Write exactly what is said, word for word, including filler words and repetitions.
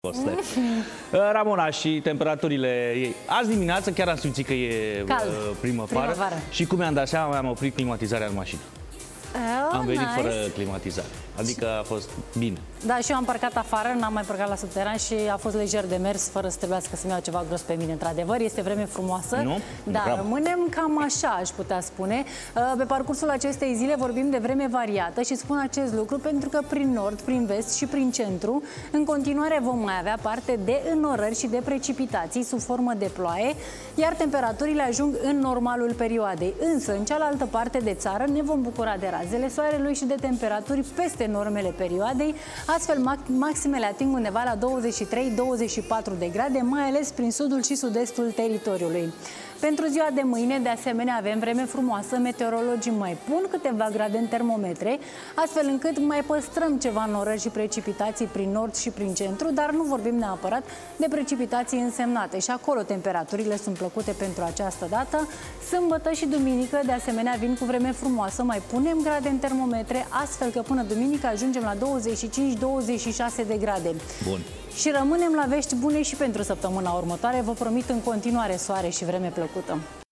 Ramona, și temperaturile ei. Azi dimineață chiar am simțit că e Cald. primăvară. Primăvară. Și cum mi-am dat seama, am oprit climatizarea în mașină. Oh, am venit nice. fără climatizare. Adică a fost bine. Da, și eu am parcat afară, n-am mai parcat la subteran și a fost lejer de mers, fără să trebuiască să-mi iau ceva gros pe mine, într-adevăr. Este vreme frumoasă, Nu? dar Bravo. rămânem cam așa, aș putea spune. Pe parcursul acestei zile vorbim de vreme variată și spun acest lucru pentru că prin nord, prin vest și prin centru, în continuare vom mai avea parte de înnorări și de precipitații sub formă de ploaie, iar temperaturile ajung în normalul perioadei. Însă, în cealaltă parte de țară, ne vom bucura de razele soarelui și de temperaturi peste normele perioadei, astfel maximele ating undeva la douăzeci și trei douăzeci și patru de grade, mai ales prin sudul și sud-estul teritoriului. Pentru ziua de mâine, de asemenea, avem vreme frumoasă, meteorologii mai pun câteva grade în termometre, astfel încât mai păstrăm ceva norări și precipitații prin nord și prin centru, dar nu vorbim neapărat de precipitații însemnate și acolo temperaturile sunt plăcute pentru această dată. Sâmbătă și duminică, de asemenea, vin cu vreme frumoasă, mai punem grade în termometre, astfel că până duminică ajungem la douăzeci și cinci douăzeci și șase de grade. Bun. Și rămânem la vești bune și pentru săptămâna următoare. Vă promit în continuare soare și vreme plăcută.